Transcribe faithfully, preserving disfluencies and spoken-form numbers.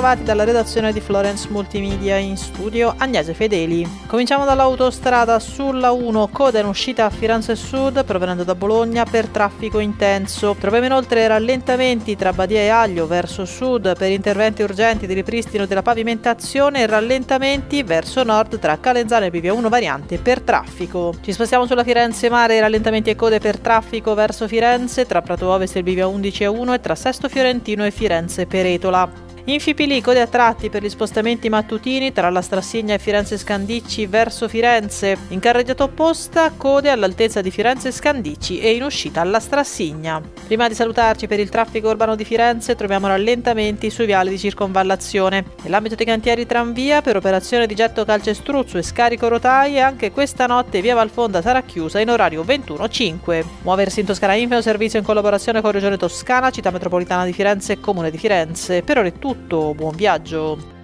bentrovati dalla redazione di Florence Multimedia, in studio Agnese Fedeli. Cominciamo dall'autostrada sulla uno, coda in uscita a Firenze Sud provenendo da Bologna per traffico intenso. Troviamo inoltre rallentamenti tra Badia e Aglio verso sud per interventi urgenti di ripristino della pavimentazione e rallentamenti verso nord tra Calenzano e Bivia uno variante per traffico. Ci spostiamo sulla Firenze Mare, rallentamenti e code per traffico verso Firenze tra Prato Ovest e il Bivia undici e uno e tra Sesto Fiorentino e Firenze Peretola. In Fipili code a tratti per gli spostamenti mattutini tra la Strassigna e Firenze Scandicci verso Firenze. In carreggiata opposta code all'altezza di Firenze Scandicci e in uscita alla Strassigna. Prima di salutarci, per il traffico urbano di Firenze troviamo rallentamenti sui viali di circonvallazione. Nell'ambito dei cantieri tranvia, per operazione di getto calcestruzzo e scarico rotaie, anche questa notte via Valfonda sarà chiusa in orario ventuno cinque. Muoversi in Toscana Info, servizio in collaborazione con Regione Toscana, Città Metropolitana di Firenze e Comune di Firenze. Per ora è tutto, buon viaggio!